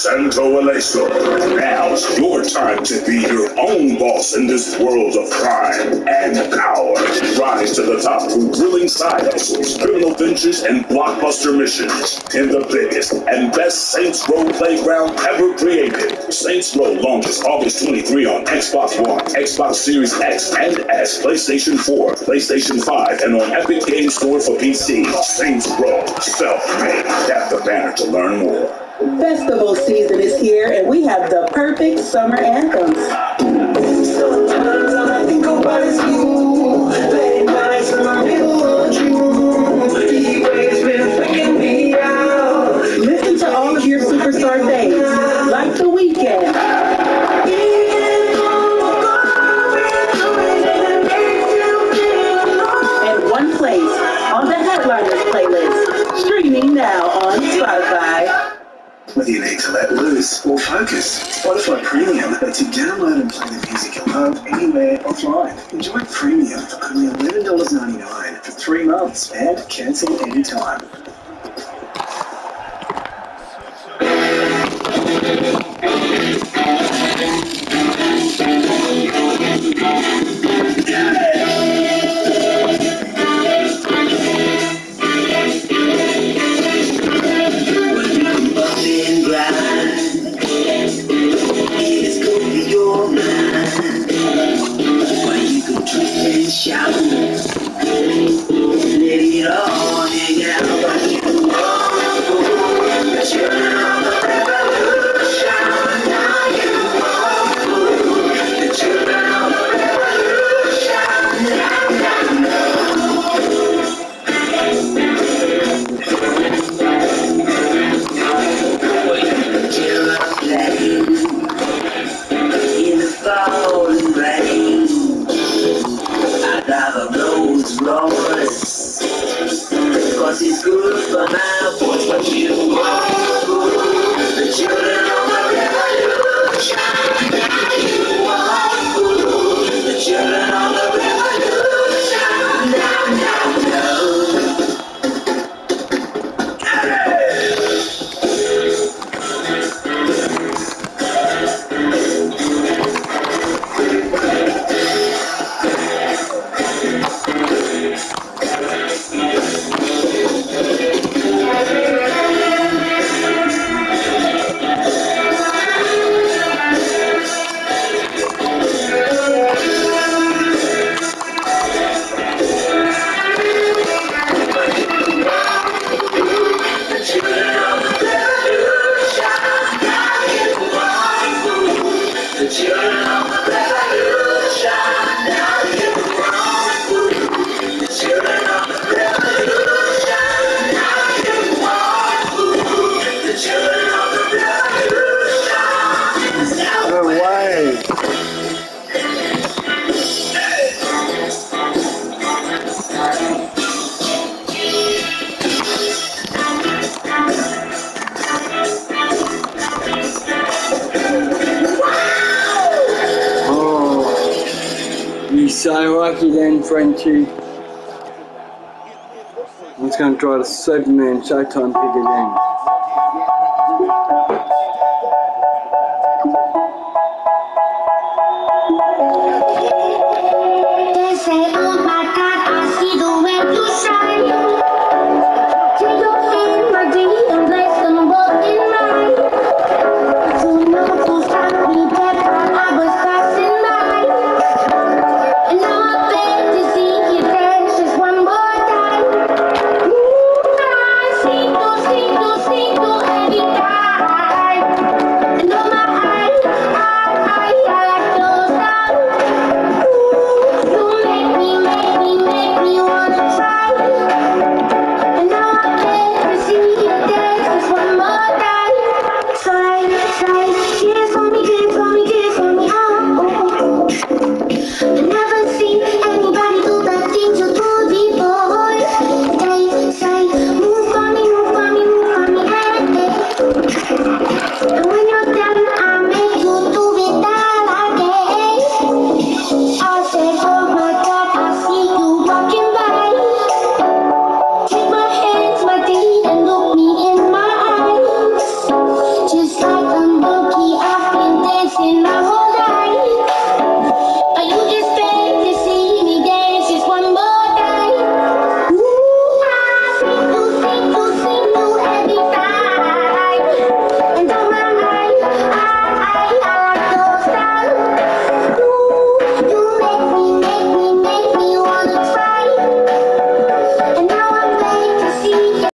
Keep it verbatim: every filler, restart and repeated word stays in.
Santo Aleso. Now's your time to be your own boss in this world of crime and power. Rise to the top through thrilling side hustles, criminal ventures, and blockbuster missions in the biggest and best Saints Row playground ever created. Saints Row launches August twenty-third on Xbox One, Xbox Series X and S, PlayStation four, PlayStation five, and on Epic Games Store for P C. Saints Row, self-made. Tap the banner to learn more. Festival season is here, and we have the perfect summer anthems. Sometimes I think about it's you. Late nights in the middle of June. He waves been faking me out. Listen to all of your superstar faves, like The Weeknd. And One Place on the Headliners playlist. Streaming now on Spotify. Whether you need to let loose or focus, Spotify Premium lets you download and play the music you love anywhere offline. Enjoy Premium for only eleven dollars ninety-nine for three months and cancel anytime. Shout, let it all hang out, but you know that you're on the revolution. Now you know that you're on the revolution. Now you know. When you're playing in the falling rain, I got those rollers, cause it's good for my voice, but you won't, the children of the revolution. Now you won't, the children of the revolution. Now, now, no. So lucky then, Frenchie. I'm just going to try the Superman Showtime pick again.